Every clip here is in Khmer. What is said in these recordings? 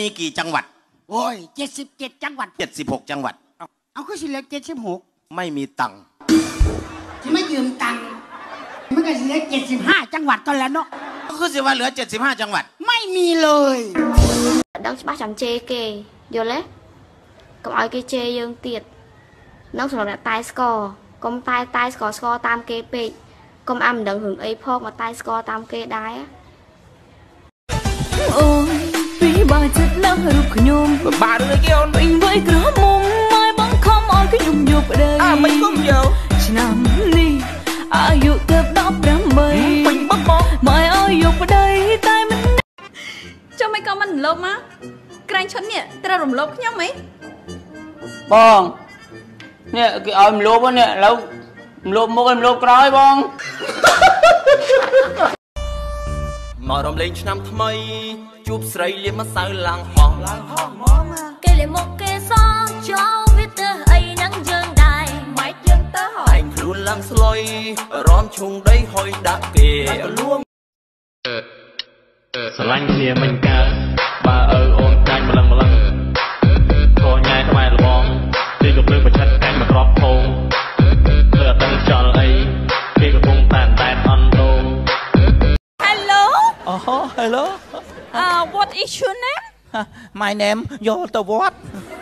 มีกี่จังหวัดโอ้ย77จังหวัด 76จังหวัดเอาคือสิเหลือ76 ไม่มีตังค์ที่ไม่ยืมตังค์มันก็สิเหลือ75จังหวัดตอนแล้วเนาะก็คือสิว่าเหลือ75จังหวัดไม่มีเลยดังច្បាស់ចាំជេរគេយល់ទេកុំឲ្យគេជេរយើងទៀតនឹងសម្រាប់អ្នកតែស្គរកុំតែស្គរតាមគេពេកកុំអាមិនដឹងរឿងអីផងមកតែស្គរតាមគេដែរអូនពីបើចិត្តឡើងរូបខ្ញុំបាទរឿងគេអូនវិញវ័យក្រមុំមកបង្ខំឲ្យខ្ញុំយកប្តីមិនគុំយកឆ្នាំនេះអាយុទៅ18 ពេញបបមកឲ្យយកប្តីតែមិនចុះមិនក៏មិនរំលោភមកក្រែងឈុននេះត្រូវរំលោភខ្ញុំហីបងនេះគេឲ្យរំលោភនេះឥឡូវរំលោភមុខរំលោភក្រោយបងមករំលែងឆ្នាំថ្មីជួបស្រីលាមកសៅឡើងហោះគេលេមកគេសចូលវាទៅអីហ្នឹងយើងដែរមិនយើងទៅហ៎ឯងខ្លួនឡើងស្លុយរំឈុងដីហុយដាក់គេលួងស្រឡាញ់គ្នាមិនកើតបើអូនចាញ់ម្លឹងក៏ញ៉ៃថ្មលបងទីក៏ភ្លើងប្រឆិតកាញ់មកក្របភងធ្វើអត់ដឹងចល់អីគេកំពុងតែអន់ដូង Hello Hello what is your name My name Yolta what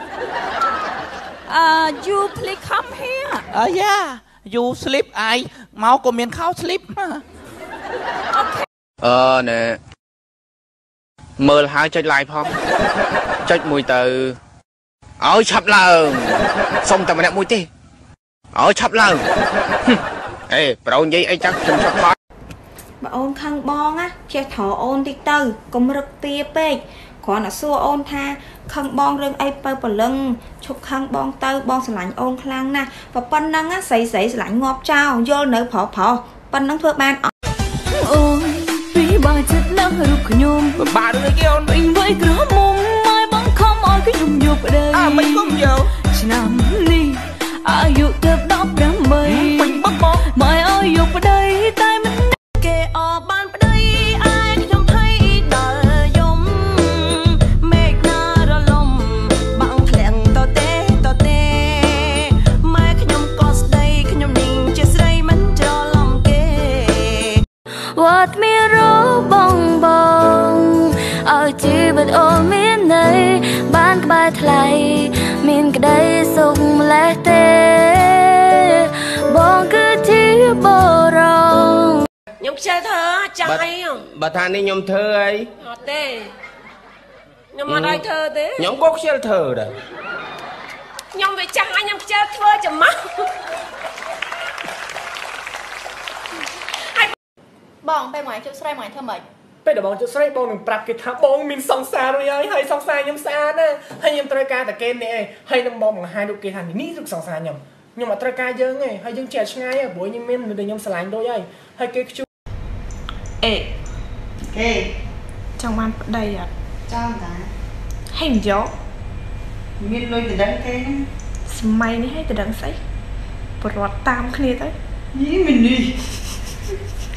you please come here yeah you sleep ឯងមកក៏មានខោ sleep ណែមើលហើយចុច like ផងចុចមួយទៅឲ្យឆាប់ឡើងសុំតែម្នាក់មួយទេឲ្យឆាប់ឡើងអេប្រូននិយាយអីចឹងខ្ញុំឆាប់ថតបើអូនខឹងបងណាចេះថោអូនតិចទៅកុំរឹកទាពេកគ្រាន់តែសួរអូនថាខឹងបងរឿងអីបើព្រលឹងឈប់ខឹងបងទៅបងស្រឡាញ់អូនខ្លាំងណាស់ប៉ុណ្ណឹងស្រីស្រឡាញ់ងាប់ចោលយល់នៅប្រុសប៉ុណ្ណឹងធ្វើបានអត់អូនពីបើចិត្តឡើងរូបខ្ញុំបាទរឿងគេអូនវិញវ័យក្រមុំមកបង្ខំឲ្យខ្ញុំយកប្តីមិនគុំយកឆ្នាំនេះអាយុទៅ18ពេញបបមកឲ្យយកប្តីតែមិនគេអបានប្តីឯងខ្ញុំភ័យដល់យំមេឃណារលំបាំងធ្លាក់តទេម៉ែខ្ញុំក៏ស្ដីខ្ញុំនាងជាស្រីមិនច្រឡំគេវត្តមានបងឲ្យជីវិតអូនមានន័យបានក្បែរថ្លៃមានក្តីសុខម្លេះទេបងគឺជាបរងខ្ញុំខ្ជិលធ្វើចាស់អីបើថានេះខ្ញុំធ្វើអីអត់ទេខ្ញុំអត់ឲ្យធ្វើទេខ្ញុំក៏ខ្ជិលធ្វើដែរខ្ញុំវាចាស់ហើយខ្ញុំខ្ជិលធ្វើចំម៉ាស់បងពេលមកជួបស្រីមកធ្វើម៉េចពេលដែលបងជួបស្រីបងនឹងប្រាប់គេថាបងមានសង្សាររួចហើយសង្សារខ្ញុំស្អាតណាស់ហើយខ្ញុំត្រូវការតែគេនេះឯងហើយនឹងបងបង្ហាញរូបគេថានេះរូបសង្សារខ្ញុំអត់ត្រូវការយើងទេហើយយើងចេះឆ្ងាយព្រោះខ្ញុំមានមនុស្សដែលខ្ញុំស្រឡាញ់ដូចហើយគេខ្ជូអេគេចង់បានប្តីអត់ចង់តាហេមិនយកមានលុយទៅដឹងទេសម័យនេះឲ្យទៅដឹងស្អីប្រវត្តិតាមគ្នាទៅនេះមិននេះ